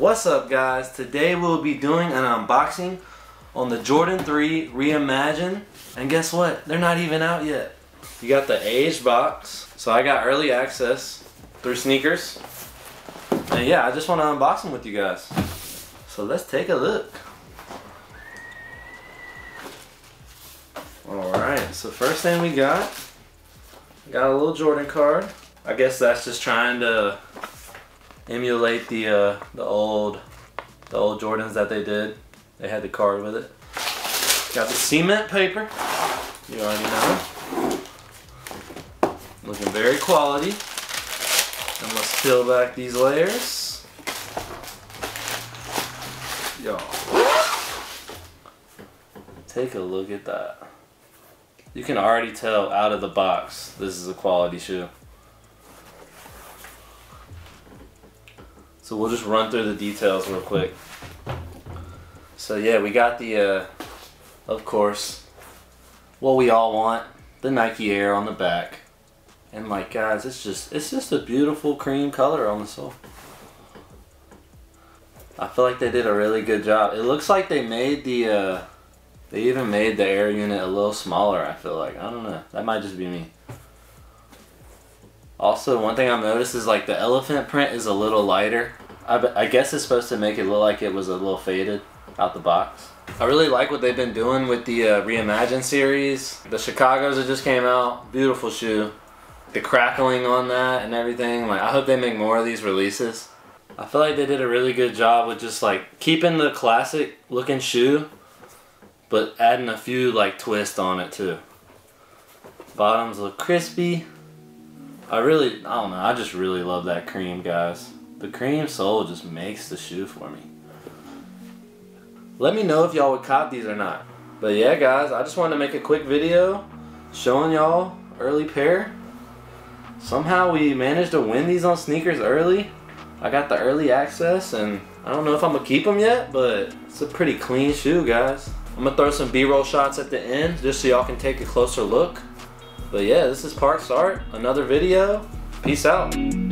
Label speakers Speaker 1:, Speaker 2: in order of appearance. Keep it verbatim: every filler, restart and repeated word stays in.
Speaker 1: What's up, guys? Today we'll be doing an unboxing on the Jordan three Reimagined, and guess what? They're not even out yet. You got the aged box, so I got early access through sneakers, and yeah, I just want to unbox them with you guys. So let's take a look. Alright, so first thing we got, got a little Jordan card. I guess that's just trying to emulate the uh, the old the old Jordans that they did. They had the card with it. Got the cement paper. You already know. Looking very quality. And let's peel back these layers. Y'all, take a look at that. You can already tell out of the box this is a quality shoe. So we'll just run through the details real quick. So yeah, we got the, uh, of course, what we all want, the Nike Air on the back. And like, guys, it's just, it's just a beautiful cream color on the sole. I feel like they did a really good job. It looks like they made the, uh, they even made the Air unit a little smaller, I feel like. I don't know. That might just be me. Also, one thing I've noticed is like the elephant print is a little lighter. I, I guess it's supposed to make it look like it was a little faded out the box. I really like what they've been doing with the uh, Reimagined series. The Chicagos that just came out, beautiful shoe. The crackling on that and everything. Like, I hope they make more of these releases. I feel like they did a really good job with just like keeping the classic looking shoe, but adding a few like twists on it too. Bottoms look crispy. I really, I don't know, I just really love that cream, guys. The cream sole just makes the shoe for me. Let me know if y'all would cop these or not. But yeah, guys, I just wanted to make a quick video showing y'all early pair. Somehow we managed to win these on sneakers early. I got the early access, and I don't know if I'm gonna keep them yet, but it's a pretty clean shoe, guys. I'm gonna throw some B-roll shots at the end just so y'all can take a closer look. But yeah, this is Park Sart, another video. Peace out.